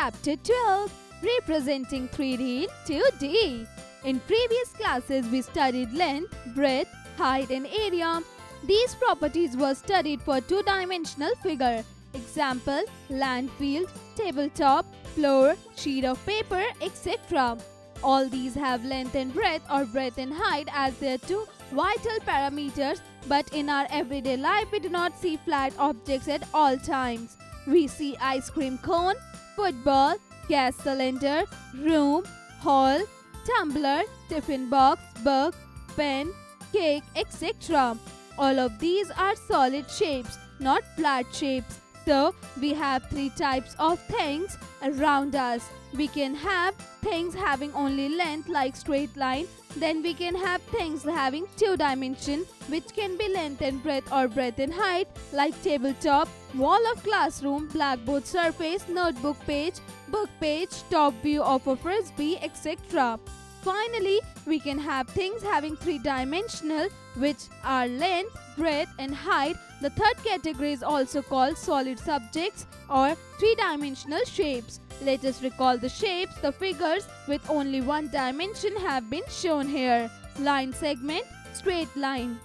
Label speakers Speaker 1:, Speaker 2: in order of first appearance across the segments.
Speaker 1: Chapter 12, Representing 3D in 2D. In previous classes, we studied length, breadth, height and area. These properties were studied for two-dimensional figure. Example, land field, tabletop, floor, sheet of paper, etc. All these have length and breadth or breadth and height as their two vital parameters, but in our everyday life we do not see flat objects at all times. We see ice cream cone, football, gas cylinder, room, hall, tumbler, tiffin box, book, pen, cake, etc. All of these are solid shapes, not flat shapes. So, we have three types of things around us. We can have things having only length like straight line. Then we can have things having two dimension, which can be length and breadth or breadth and height, like tabletop, wall of classroom, blackboard surface, notebook page, book page, top view of a frisbee, etc. Finally, we can have things having three-dimensional, which are length, breadth and height. The third category is also called solid subjects or three-dimensional shapes. Let us recall the shapes. The figures with only one dimension have been shown here. Line segment, straight line.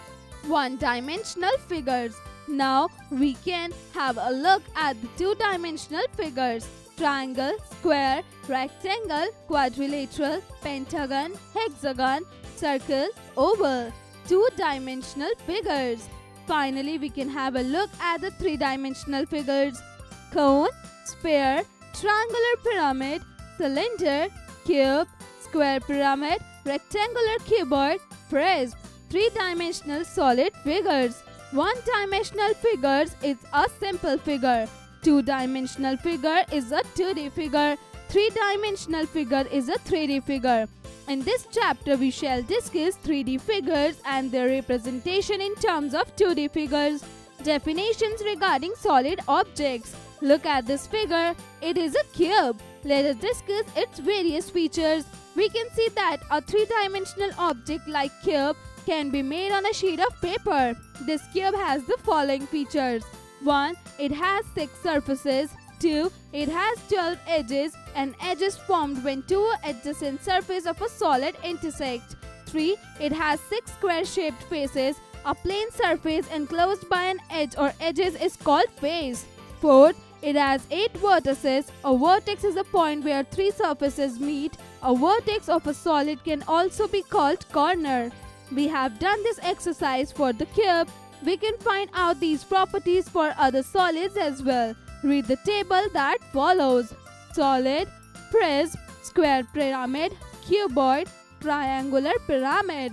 Speaker 1: One-dimensional figures. Now we can have a look at the two-dimensional figures. Triangle, square, rectangle, quadrilateral, pentagon, hexagon, circle, oval. Two-dimensional figures. Finally, we can have a look at the three-dimensional figures. Cone, sphere, triangular pyramid, cylinder, cube, square pyramid, rectangular cuboid, prism. Three-dimensional solid figures. One-dimensional figures is a simple figure. Two-dimensional figure is a 2D figure. Three-dimensional figure is a 3D figure. In this chapter, we shall discuss 3D figures and their representation in terms of 2D figures. Definitions regarding solid objects. Look at this figure. It is a cube. Let us discuss its various features. We can see that a three-dimensional object like cube can be made on a sheet of paper. This cube has the following features. 1. It has 6 surfaces. 2. It has 12 edges and edges formed when two adjacent surfaces of a solid intersect. 3. It has 6 square-shaped faces. A plane surface enclosed by an edge or edges is called face. 4. It has 8 vertices. A vertex is a point where 3 surfaces meet. A vertex of a solid can also be called corner. We have done this exercise for the cube. We can find out these properties for other solids as well. Read the table that follows. Solid, prism, square pyramid, cuboid, triangular pyramid.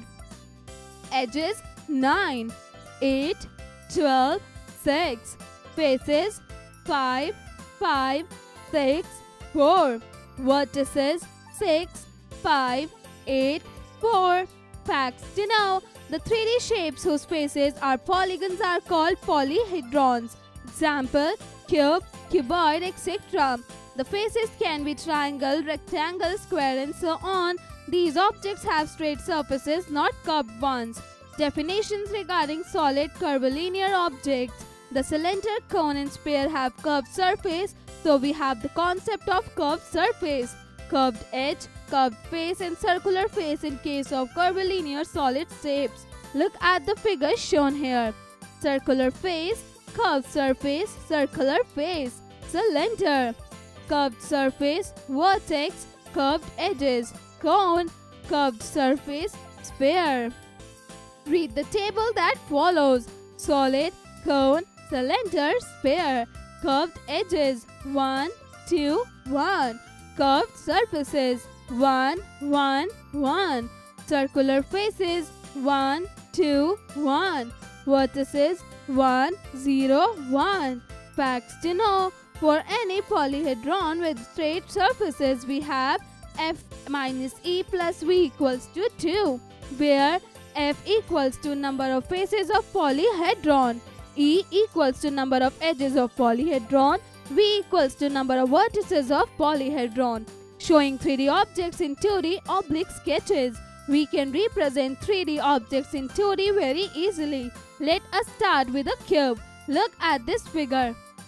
Speaker 1: Edges 9, 8, 12, 6. Faces 5, 5, 6, 4. Vertices 6, 5, 8, 4. Facts to know. The 3D shapes whose faces are polygons are called polyhedrons. Example, cube, cuboid, etc. The faces can be triangle, rectangle, square and so on. These objects have straight surfaces, not curved ones. Definitions regarding solid curvilinear objects. The cylinder, cone and sphere have curved surface, so we have the concept of curved surface. Curved edge, curved face and circular face in case of curvilinear solid shapes. Look at the figures shown here. Circular face, curved surface, circular face. Cylinder, curved surface, vertex, curved edges. Cone, curved surface, sphere. Read the table that follows. Solid, cone, cylinder, sphere. Curved edges 1, 2, 1. Curved surfaces 1, 1, 1. Circular faces 1, 2, 1. Vertices 1, 0, 1. Facts to know. For any polyhedron with straight surfaces, we have F minus E plus V equals to 2, where F equals to number of faces of polyhedron, E equals to number of edges of polyhedron, V equals to number of vertices of polyhedron. Showing 3D objects in 2D oblique sketches. We can represent 3D objects in 2D very easily. Let us start with a cube. Look at this figure.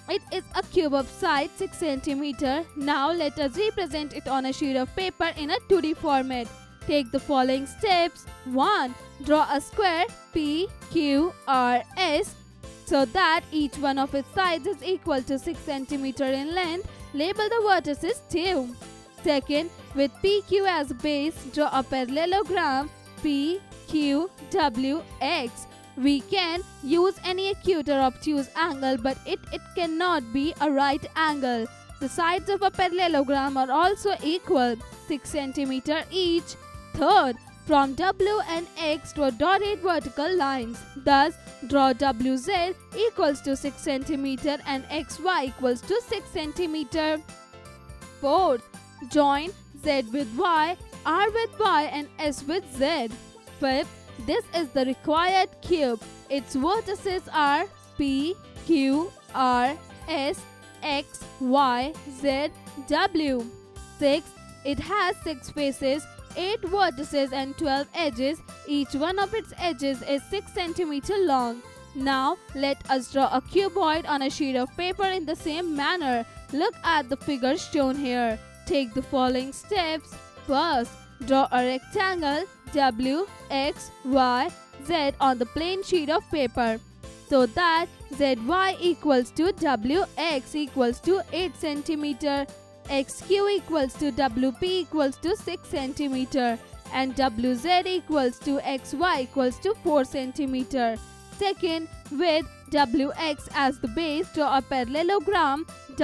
Speaker 1: It is a cube of size 6 cm. Now let us represent it on a sheet of paper in a 2D format. Take the following steps. 1. Draw a square PQRS so that each one of its sides is equal to 6 cm in length. Label the vertices 2. Second, with PQ as base, draw a parallelogram PQWX. We can use any acute or obtuse angle, but it cannot be a right angle. The sides of a parallelogram are also equal, 6 cm each. Third, from W and X draw dotted vertical lines. Thus, draw WZ equals to 6 cm and XY equals to 6 cm. Fourth, join Z with Y, R with Y and S with Z. Fifth, this is the required cube. Its vertices are P, Q, R, S, X, Y, Z, W. Sixth, it has 6 faces, 8 vertices and 12 edges. Each one of its edges is 6 cm long. Now, let us draw a cuboid on a sheet of paper in the same manner. Look at the figures shown here. Take the following steps. First, draw a rectangle W, X, Y, Z on the plain sheet of paper so that ZY equals to WX equals to 8 cm, XQ equals to WP equals to 6 cm and WZ equals to XY equals to 4 cm. Second, with WX as the base, draw a parallelogram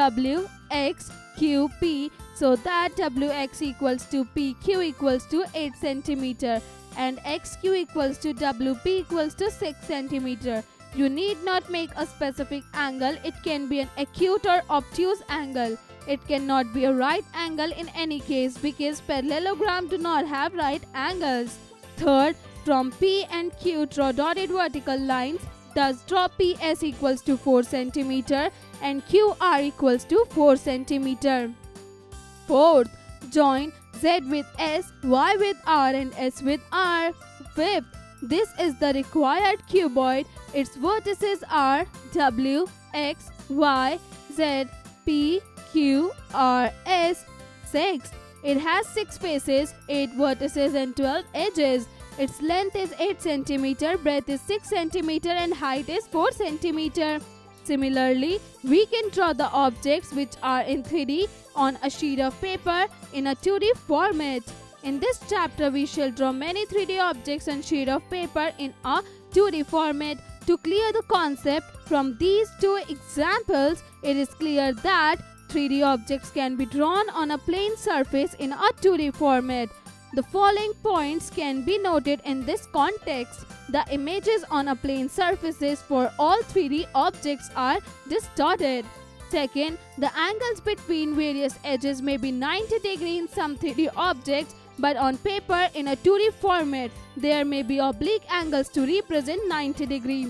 Speaker 1: WXQP so that WX equals to PQ equals to 8 cm and XQ equals to WP equals to 6 cm. You need not make a specific angle. It can be an acute or obtuse angle. It cannot be a right angle in any case because parallelograms do not have right angles. Third, from P and Q draw dotted vertical lines. Thus, draw PS equals to 4 cm and QR equals to 4 cm. Fourth, join Z with S, Y with R and S with R. Fifth, this is the required cuboid. Its vertices are W, X, Y, Z, P, Q, R, S. Sixth, it has 6 faces, 8 vertices and 12 edges. Its length is 8 cm, breadth is 6 cm and height is 4 cm. Similarly, we can draw the objects which are in 3D on a sheet of paper in a 2D format. In this chapter, we shall draw many 3D objects on sheet of paper in a 2D format. To clear the concept from these two examples, it is clear that 3D objects can be drawn on a plane surface in a 2D format. The following points can be noted in this context. The images on a plane surfaces for all 3D objects are distorted. Second, the angles between various edges may be 90 degrees in some 3D objects, but on paper in a 2D format, there may be oblique angles to represent 90 degrees.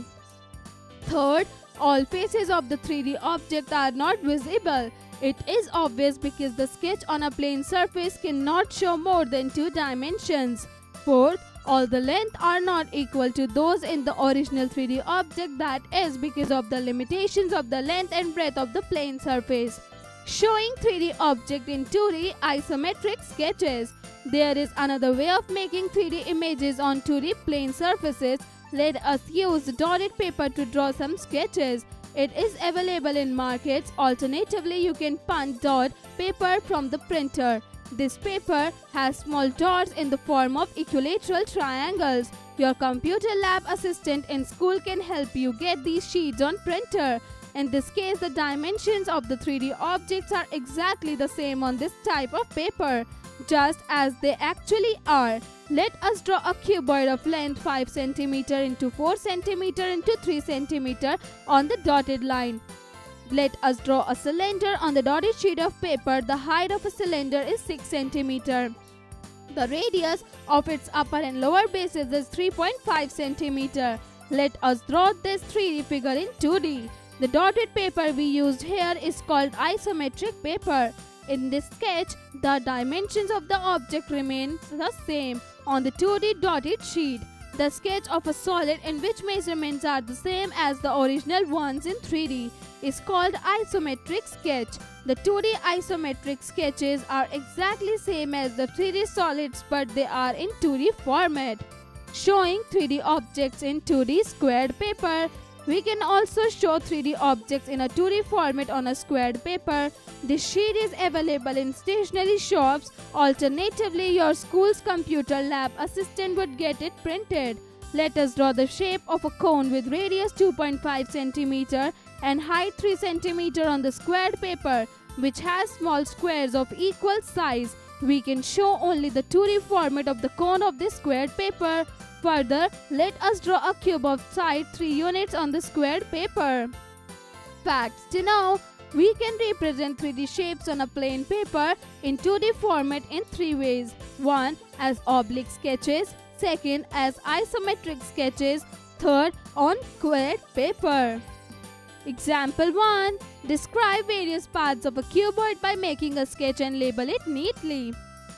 Speaker 1: Third, all faces of the 3D object are not visible. It is obvious because the sketch on a plane surface cannot show more than 2 dimensions. Fourth, all the lengths are not equal to those in the original 3D object, that is because of the limitations of the length and breadth of the plane surface. Showing 3D object in 2D isometric sketches. There is another way of making 3D images on 2D plane surfaces. Let us use dotted paper to draw some sketches. It is available in markets. Alternatively, you can punch dot paper from the printer. This paper has small dots in the form of equilateral triangles. Your computer lab assistant in school can help you get these sheets on printer. In this case, the dimensions of the 3D objects are exactly the same on this type of paper, just as they actually are. Let us draw a cuboid of length 5 cm into 4 cm into 3 cm on the dotted line. Let us draw a cylinder on the dotted sheet of paper. The height of a cylinder is 6 cm. The radius of its upper and lower bases is 3.5 cm. Let us draw this 3D figure in 2D. The dotted paper we used here is called isometric paper. In this sketch, the dimensions of the object remain the same on the 2D dotted sheet. The sketch of a solid in which measurements are the same as the original ones in 3D is called isometric sketch. The 2D isometric sketches are exactly same as the 3D solids, but they are in 2D format, showing 3D objects in 2D squared paper. We can also show 3D objects in a 2D format on a squared paper. This sheet is available in stationery shops. Alternatively, your school's computer lab assistant would get it printed. Let us draw the shape of a cone with radius 2.5 cm and height 3 cm on the squared paper, which has small squares of equal size. We can show only the 2D format of the cone of this squared paper. Further, let us draw a cube of side 3 units on the squared paper. Facts to know: we can represent 3D shapes on a plain paper in 2D format in 3 ways. 1. As oblique sketches. 2nd. As isometric sketches. 3rd. On squared paper. Example 1. Describe various parts of a cuboid by making a sketch and label it neatly.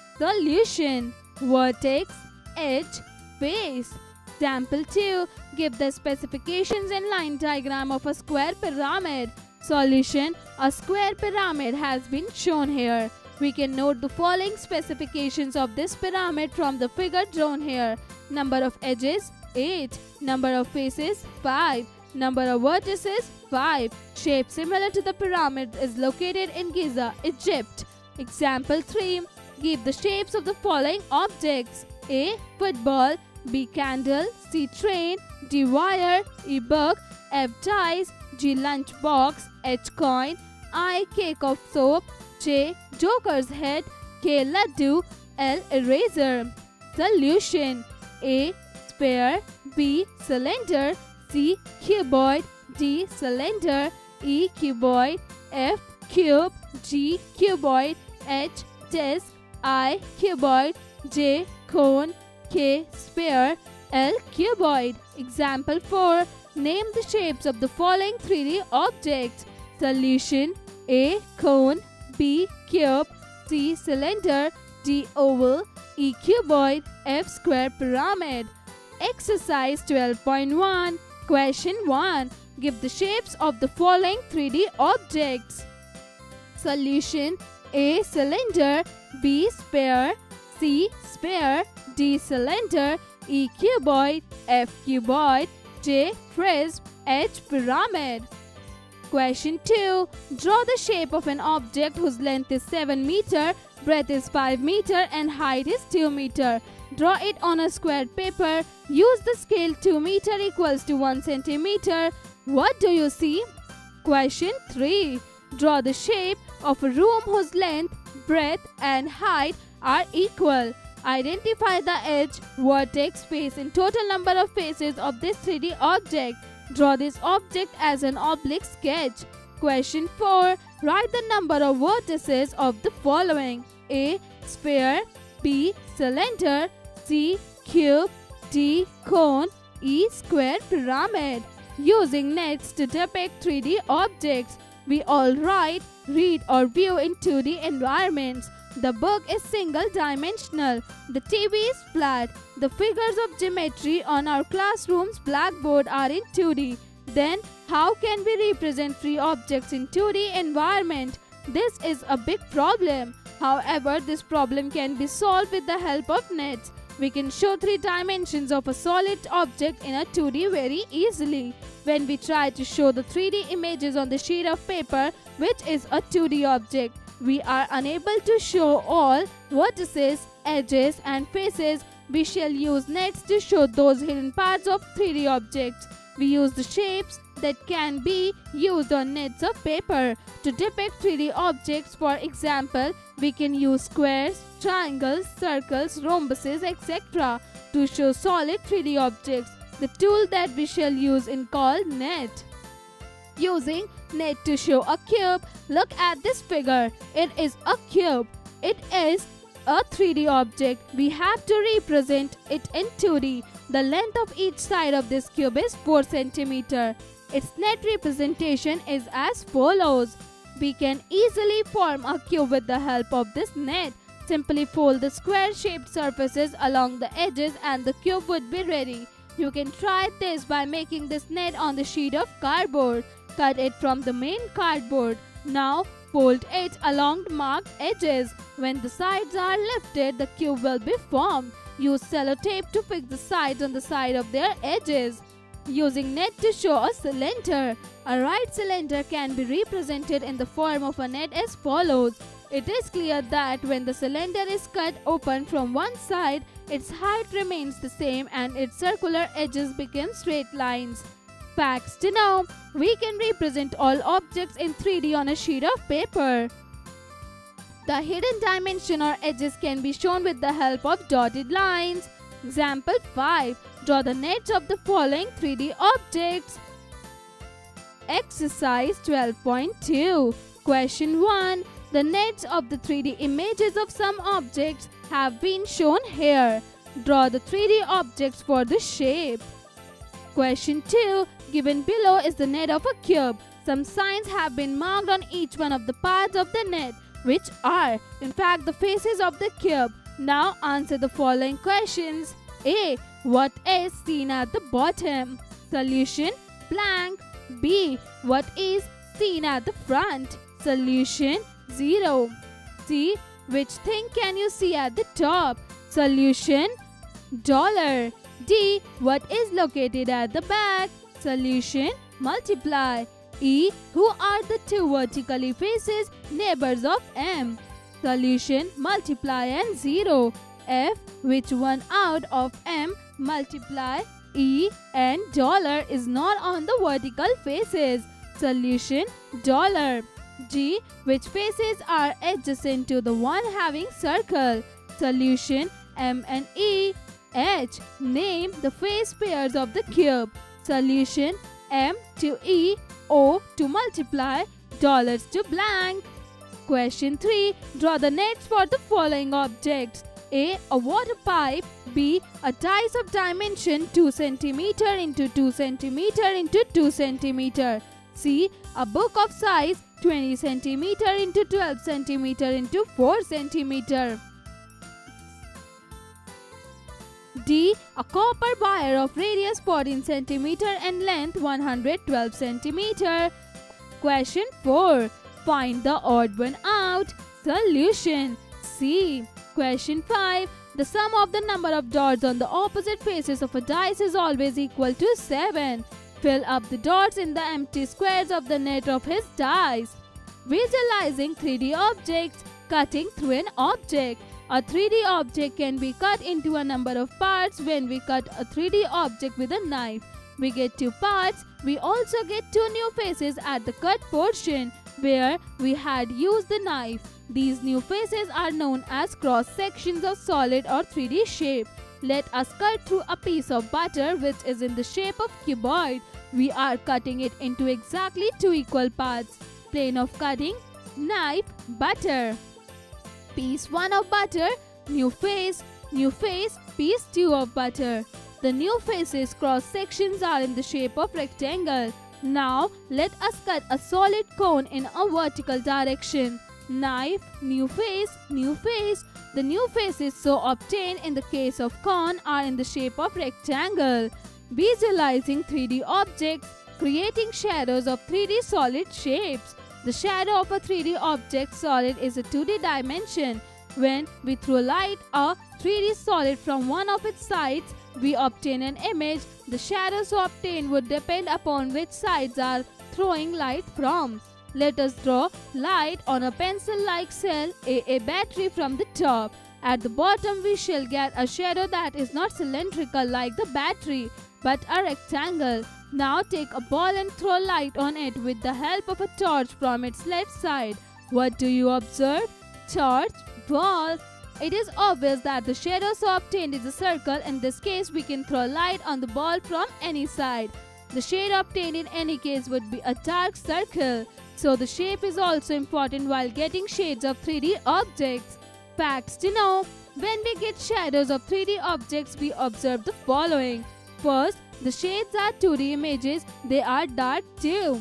Speaker 1: Solution: vertex, edge, base. Example 2. Give the specifications and line diagram of a square pyramid. Solution: a square pyramid has been shown here. We can note the following specifications of this pyramid from the figure drawn here. Number of edges 8. Number of faces 5. Number of vertices 5. Shape similar to the pyramid is located in Giza, Egypt. Example 3. Give the shapes of the following objects: A. Football, B. Candle, C. Train, D. Wire, E. Book, F. Dice, G. Lunchbox, H. Coin, I. Cake of soap, J. Joker's head, K. Laddu, L. Eraser. Solution: A. Sphere, B. Cylinder, C. Cuboid, D. Cylinder, E. Cuboid, F. Cube, G. Cuboid, H. Disc, I. Cuboid, J. Cone, K. Sphere, L. Cuboid. Example 4. Name the shapes of the following 3D objects. Solution: A. Cone, B. Cube, C. Cylinder, D. Oval, E. Cuboid, F. Square pyramid. Exercise 12.1. Question 1. Give the shapes of the following 3D objects. Solution: A. Cylinder, B. Sphere, C. Sphere, D. Cylinder, E. Cuboid, F. Cuboid, J. Prism, H. Pyramid. Question 2. Draw the shape of an object whose length is 7 meter, breadth is 5 meter and height is 2 meter. Draw it on a squared paper. Use the scale 2 meter equals to 1 centimeter. What do you see? Question 3. Draw the shape of a room whose length, breadth and height are equal. Identify the edge, vertex, face and total number of faces of this 3D object. Draw this object as an oblique sketch. Question 4. Write the number of vertices of the following: A. Sphere, B. Cylinder, C. Cube, D. Cone, E. Square pyramid. Using nets to depict 3D objects, we all write, read or view in 2D environments. The book is single-dimensional. The TV is flat. The figures of geometry on our classroom's blackboard are in 2D. Then, how can we represent 3 objects in 2D environment? This is a big problem. However, this problem can be solved with the help of nets. We can show 3 dimensions of a solid object in a 2D very easily. When we try to show the 3D images on the sheet of paper, which is a 2D object, we are unable to show all vertices, edges and faces. We shall use nets to show those hidden parts of 3D objects. We use the shapes that can be used on nets of paper to depict 3D objects. For example, we can use squares, triangles, circles, rhombuses, etc. to show solid 3D objects. The tool that we shall use is called net. Using net to show a cube, look at this figure. It is a cube. It is a 3D object. We have to represent it in 2D. The length of each side of this cube is 4 cm. Its net representation is as follows. We can easily form a cube with the help of this net. Simply fold the square-shaped surfaces along the edges and the cube would be ready. You can try this by making this net on the sheet of cardboard. Cut it from the main cardboard. Now fold it along the marked edges. When the sides are lifted, the cube will be formed. Use sellotape to fix the sides on the side of their edges. Using net to show a cylinder. A right cylinder can be represented in the form of a net as follows. It is clear that when the cylinder is cut open from one side, its height remains the same and its circular edges become straight lines. Facts to know: we can represent all objects in 3D on a sheet of paper. The hidden dimension or edges can be shown with the help of dotted lines. Example 5. Draw the nets of the following 3D objects. Exercise 12.2. Question 1. The nets of the 3D images of some objects have been shown here. Draw the 3D objects for the shape. Question 2. Given below is the net of a cube. Some signs have been marked on each one of the parts of the net, which are, in fact, the faces of the cube. Now answer the following questions. A. What is seen at the bottom? Solution: blank. B. What is seen at the front? Solution: 0. C. Which thing can you see at the top? Solution: dollar. D. What is located at the back? Solution: multiply. E. Who are the two vertically faces neighbors of M? Solution: multiply and 0. F. Which one out of M, multiply, E and dollar is not on the vertical faces? Solution: dollar. G. Which faces are adjacent to the one having circle? Solution: M and E. H. Name the face pairs of the cube. Solution: M to E, O to multiply, dollars to blank. Question 3. Draw the nets for the following objects. A. A water pipe. B. A dice of dimension 2 cm into 2 cm into 2 cm. C. A book of size 20 cm into 12 cm into 4 cm. D. A copper wire of radius 14 cm and length 112 cm. Question 4. Find the odd one out. Solution: C. Question 5. The sum of the number of dots on the opposite faces of a dice is always equal to 7. Fill up the dots in the empty squares of the net of his dice. Visualizing 3D objects. Cutting through an object. A 3D object can be cut into a number of parts. When we cut a 3D object with a knife, we get 2 parts. We also get 2 new faces at the cut portion where we had used the knife. These new faces are known as cross sections of solid or 3D shape. Let us cut through a piece of butter which is in the shape of cuboid. We are cutting it into exactly 2 equal parts. Plane of cutting: knife, butter. Piece 1 of butter, new face, piece 2 of butter. The new faces cross sections are in the shape of rectangle. Now let us cut a solid cone in a vertical direction. Knife, new face, new face. The new faces so obtained in the case of cone are in the shape of rectangle. Visualizing 3D objects, creating shadows of 3D solid shapes. The shadow of a 3D object solid is a 2D dimension. When we throw light a 3D solid from one of its sides, we obtain an image. The shadow so obtained would depend upon which sides are throwing light from. Let us draw light on a pencil-like cell, a battery from the top. At the bottom we shall get a shadow that is not cylindrical like the battery, but a rectangle. Now take a ball and throw light on it with the help of a torch from its left side. What do you observe? Torch, ball. It is obvious that the shadow so obtained is a circle. In this case, we can throw light on the ball from any side. The shade obtained in any case would be a dark circle. So the shape is also important while getting shades of 3D objects. Facts to know: when we get shadows of 3D objects, we observe the following. First, the shades are 2D images. They are dark too.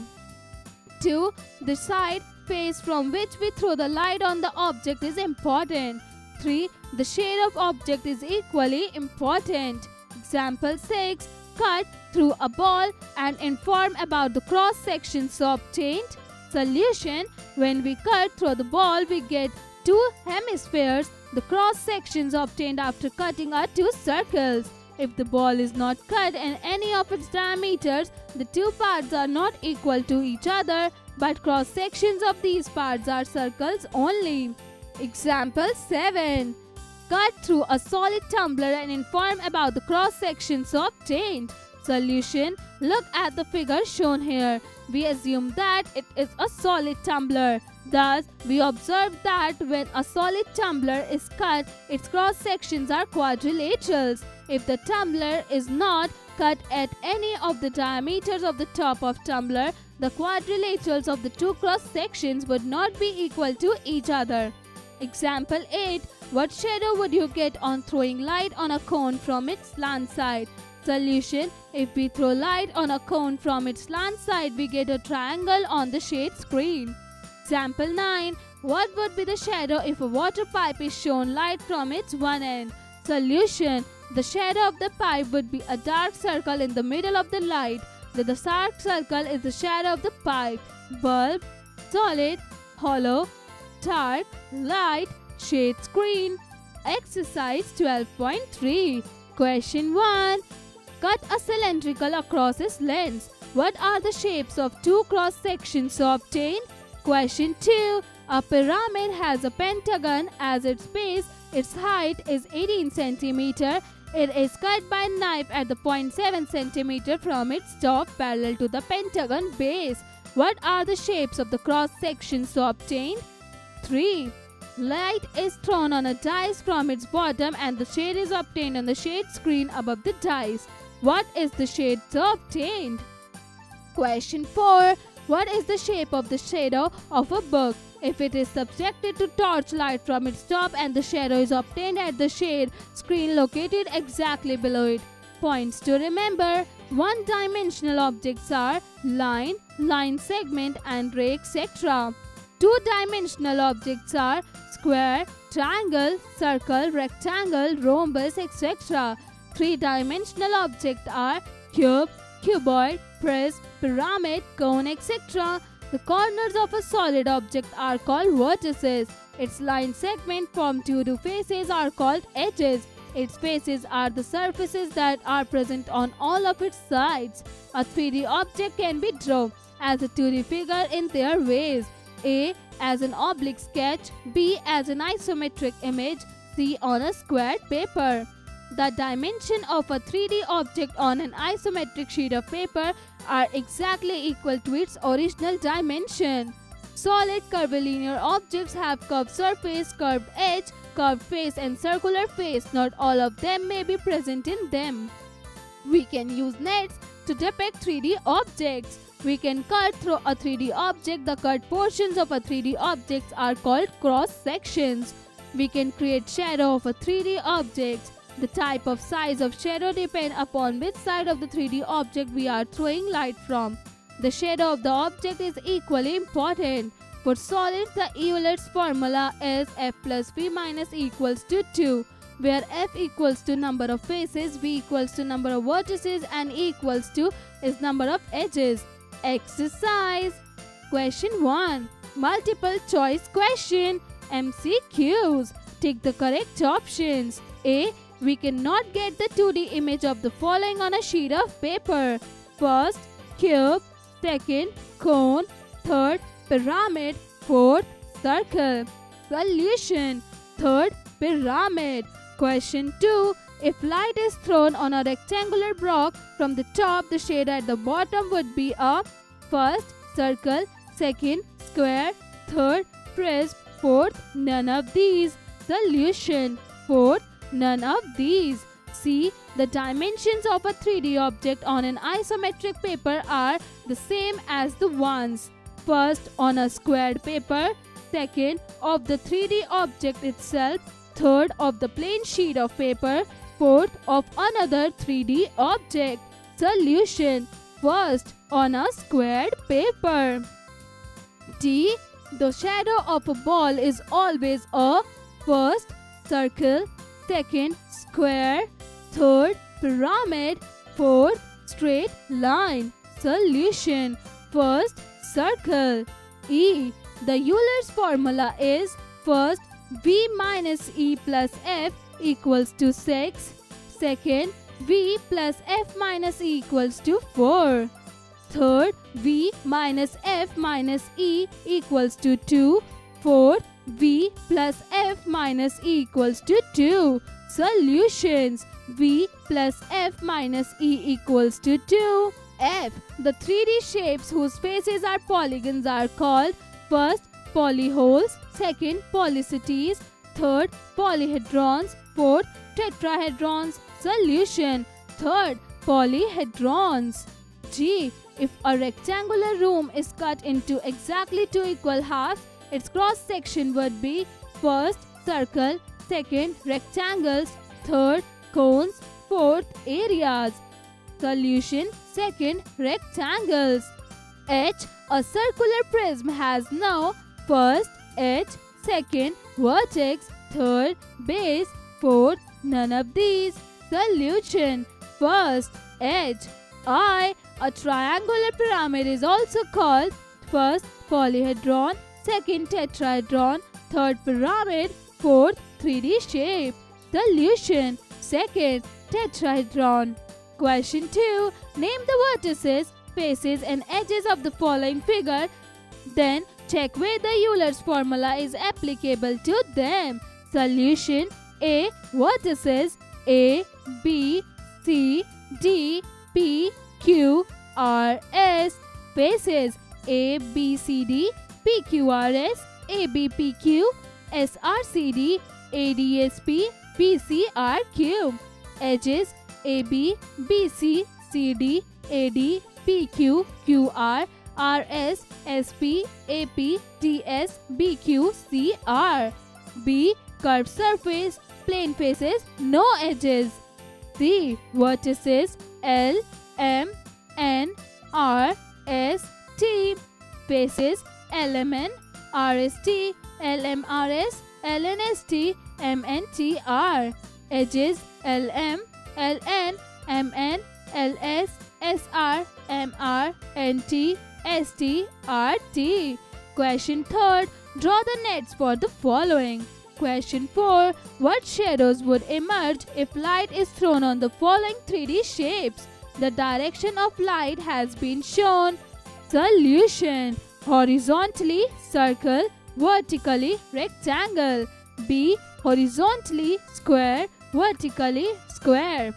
Speaker 1: 2. The side face from which we throw the light on the object is important. 3. The shade of object is equally important. Example 6. Cut through a ball and inform about the cross sections obtained. Solution. When we cut through the ball, we get two hemispheres. The cross sections obtained after cutting are two circles. If the ball is not cut in any of its diameters, the two parts are not equal to each other, but cross sections of these parts are circles only. Example 7. Cut through a solid tumbler and inform about the cross sections obtained. Solution. Look at the figure shown here. We assume that it is a solid tumbler. Thus, we observe that when a solid tumbler is cut, its cross sections are quadrilaterals. If the tumbler is not cut at any of the diameters of the top of tumbler, the quadrilaterals of the two cross sections would not be equal to each other. Example 8. What shadow would you get on throwing light on a cone from its slant side? Solution. If we throw light on a cone from its slant side, we get a triangle on the shade screen. Example 9. What would be the shadow if a water pipe is shown light from its one end? Solution. The shadow of the pipe would be a dark circle in the middle of the light. The dark circle is the shadow of the pipe. Bulb, solid, hollow, dark, light, shade screen. Exercise 12.3. Question 1. Cut a cylindrical across its length. What are the shapes of two cross sections obtained? Question 2. A pyramid has a pentagon as its base. Its height is 18 cm. It is cut by a knife at the 0.7 cm from its top parallel to the pentagon base. What are the shapes of the cross sections obtained? 3. Light is thrown on a dice from its bottom and the shade is obtained on the shade screen above the dice. What is the shade obtained? Question 4. What is the shape of the shadow of a book? If it is subjected to torchlight from its top and the shadow is obtained at the shade screen located exactly below it. Points to remember. One-dimensional objects are line, line segment and ray, etc. Two-dimensional objects are square, triangle, circle, rectangle, rhombus, etc. Three-dimensional objects are cube, cuboid, prism, pyramid, cone, etc. The corners of a solid object are called vertices. Its line segment from two to faces are called edges. Its faces are the surfaces that are present on all of its sides. A 3D object can be drawn as a 2D figure in their ways. A. As an oblique sketch, B. As an isometric image, C. On a squared paper. The dimension of a 3D object on an isometric sheet of paper are exactly equal to its original dimension. Solid curvilinear objects have curved surface, curved edge, curved face and circular face. Not all of them may be present in them. We can use nets to depict 3D objects. We can cut through a 3D object. The cut portions of a 3D object are called cross sections. We can create shadow of a 3D object. The type of size of shadow depends upon which side of the 3D object we are throwing light from. The shadow of the object is equally important. For solids, the Euler's formula is F plus V minus equals to 2, where F equals to number of faces, V equals to number of vertices and E equals to is number of edges. Exercise. Question 1. Multiple choice question. MCQs. Take the correct options. A. We cannot get the 2D image of the following on a sheet of paper. First, cube. Second, cone. Third, pyramid. Fourth, circle. Solution. Third, pyramid. Question 2. If light is thrown on a rectangular block from the top, the shade at the bottom would be a first, circle. Second, square. Third, prism. Fourth, none of these. Solution. Fourth, none of these. C. The dimensions of a 3D object on an isometric paper are the same as the ones. First, on a squared paper. Second, of the 3D object itself. Third, of the plain sheet of paper. Fourth, of another 3D object. Solution. First, on a squared paper. D. The shadow of a ball is always a first, circle, second, square, third, pyramid, fourth, straight line. Solution: first, circle. E. The Euler's formula is: first, V minus E plus F equals to 6. Second, V plus F minus E equals to 4. Third, V minus F minus E equals to 2. Fourth, V plus F minus E equals to 2. Solutions: V plus F minus E equals to 2. F. The 3D shapes whose faces are polygons are called: first, polyholes, second, polycities, third, polyhedrons, fourth, tetrahedrons. Solution: third, polyhedrons. G. If a rectangular room is cut into exactly 2 equal halves, its cross section would be: first, circle, second, rectangles, third, cones, fourth, areas. Solution: second, rectangles. H. A circular prism has now: first, edge, second, vertex, third, base, fourth, none of these. Solution: first, edge. I. A triangular pyramid is also called: first, polyhedron, second, tetrahedron, third, pyramid, fourth, 3D shape. Solution: second, tetrahedron. Question 2. Name the vertices, faces and edges of the following figure. Then check whether Euler's formula is applicable to them. Solution: A. Vertices A, B, C, D, P, Q, R, S. Faces A, B, C, D, P, Q, R, S, A, B, P, Q, S, R, C, D, A, D, S, P, P, C, R, Q. Edges A, B, B, C, C, D, A, D, P, Q, Q, R, R, S, S, P, A, P, T, S, B, Q, C, R. B. Curved surface, plane faces, no edges. C. Vertices L, M, N, R, S, T. Faces L, M, N, R, S, T, L, M, R, S, L, N, S, T, M, N, T, R. Edges L, M, L, N, M, N, L, S, S, R, M, R, N, T, S, T, R, T. Question 3. Draw the nets for the following. Question 4. What shadows would emerge if light is thrown on the following 3D shapes? The direction of light has been shown. Solution: horizontally, circle, vertically, rectangle. B. Horizontally, square, vertically, square.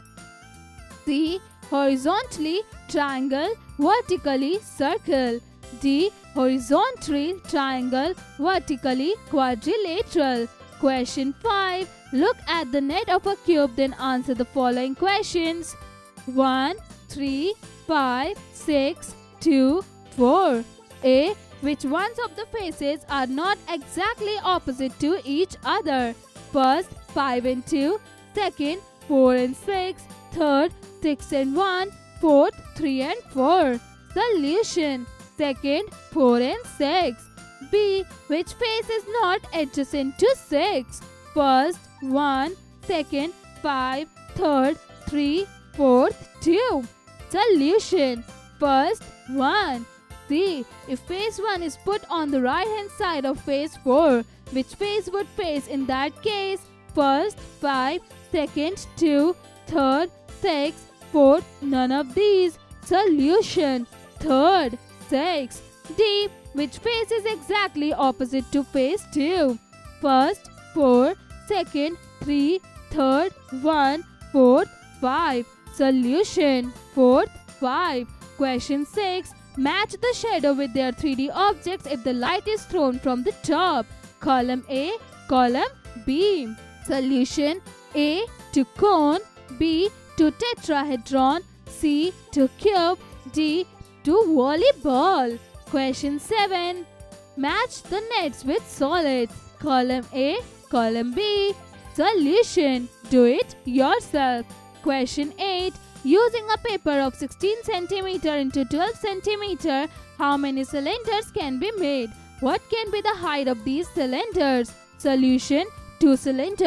Speaker 1: C. Horizontally, triangle, vertically, circle. D. Horizontally, triangle, vertically, quadrilateral. Question 5. Look at the net of a cube, then answer the following questions. 1, 3, 5, 6, 2, 4. A. Which ones of the faces are not exactly opposite to each other? First, 5 and 2. Second, 4 and 6. Third, 6 and 1. Fourth, 3 and 4. Solution: second, 4 and 6. B. Which face is not adjacent to 6? First, 1. Second, 5. Third, 3. Fourth, 2. Solution: first, 1. C. If face 1 is put on the right hand side of face 4, which face would face in that case? First, 5. Second, 2. Third, 6. Fourth, none of these. Solution: third, 6. D. Which face is exactly opposite to face 2? First, 4. Second, 3. Third, 1. Fourth, 5. Solution: fourth, 5. Question 6. Match the shadow with their 3D objects if the light is thrown from the top. Column A, column B. Solution: A to cone, B to tetrahedron, C to cube, D to volleyball. Question 7. Match the nets with solids. Column A, column B. Solution: do it yourself. Question 8. Using a paper of 16 cm into 12 cm, how many cylinders can be made? What can be the height of these cylinders? Solution: 2 cylinders,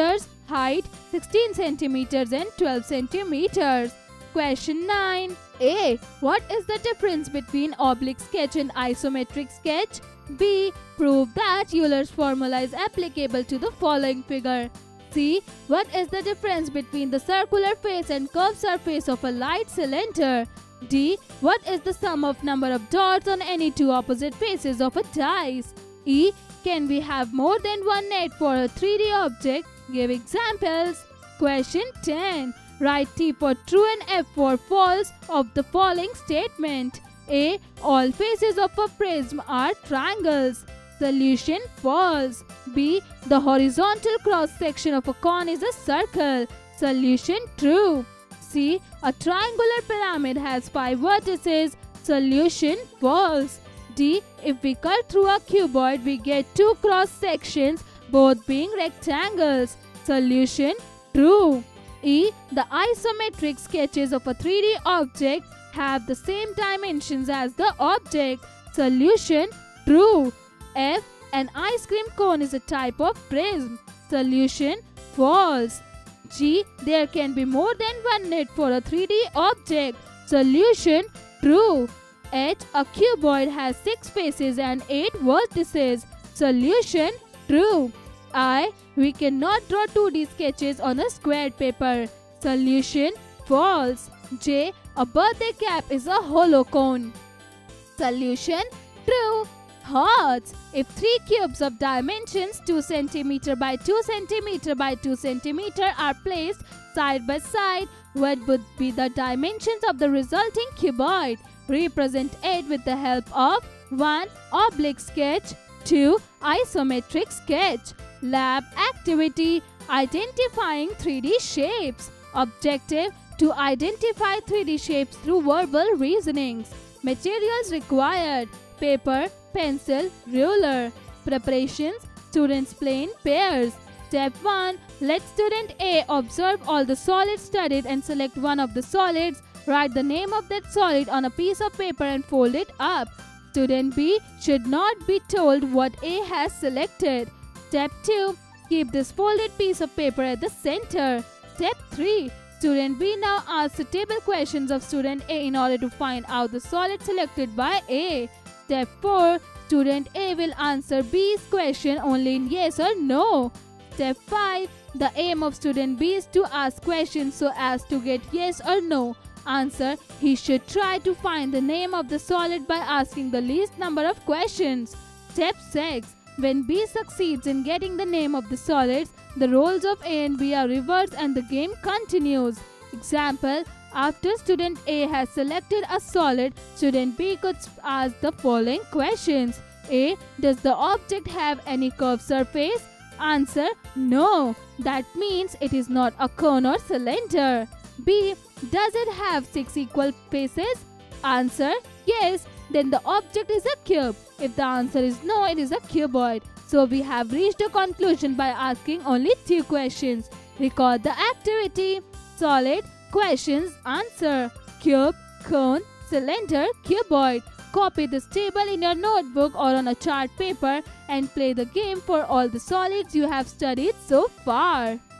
Speaker 1: height 16 centimeters and 12 centimeters. Question 9. A. What is the difference between oblique sketch and isometric sketch? B. Prove that Euler's formula is applicable to the following figure. C. What is the difference between the circular face and curved surface of a light cylinder? D. What is the sum of number of dots on any two opposite faces of a dice? E. Can we have more than one net for a 3D object? Give examples. Question 10. Write T for true and F for false of the following statement. A. All faces of a prism are triangles. Solution: false. B. The horizontal cross-section of a cone is a circle. Solution: true. C. A triangular pyramid has 5 vertices. Solution: false. D. If we cut through a cuboid, we get 2 cross-sections, both being rectangles. Solution: true. E. The isometric sketches of a 3D object have the same dimensions as the object. Solution: true. F. An ice cream cone is a type of prism. Solution: false. G. There can be more than one net for a 3D object. Solution: true. H. A cuboid has 6 faces and 8 vertices. Solution: true. I. We cannot draw 2D sketches on a squared paper. Solution: false. J. A birthday cap is a hollow cone. Solution: true. Hearts. If 3 cubes of dimensions 2 cm by 2 cm by 2 cm are placed side by side, what would be the dimensions of the resulting cuboid? Represent it with the help of 1. Oblique sketch, 2. Isometric sketch. Lab activity: identifying 3D shapes. Objective: to identify 3D shapes through verbal reasonings. Materials required: paper, pencil, ruler. Preparations: students play in pairs. Step 1. Let student A observe all the solids studied and select one of the solids. Write the name of that solid on a piece of paper and fold it up. Student B should not be told what A has selected. Step 2. Keep this folded piece of paper at the center. Step 3. Student B now asks the table questions of student A in order to find out the solid selected by A. Step 4. Student A will answer B's question only in yes or no. Step 5. The aim of student B is to ask questions so as to get yes or no answer. He should try to find the name of the solid by asking the least number of questions. Step 6. When B succeeds in getting the name of the solids, the roles of A and B are reversed and the game continues. Example: after student A has selected a solid, student B could ask the following questions. A. Does the object have any curved surface? Answer: no. That means it is not a cone or cylinder. B. Does it have 6 equal faces? Answer: yes. Then the object is a cube. If the answer is no, it is a cuboid. So we have reached a conclusion by asking only 2 questions. Record the activity. Solid, questions, answer. Cube, cone, cylinder, cuboid. Copy this table in your notebook or on a chart paper and play the game for all the solids you have studied so far.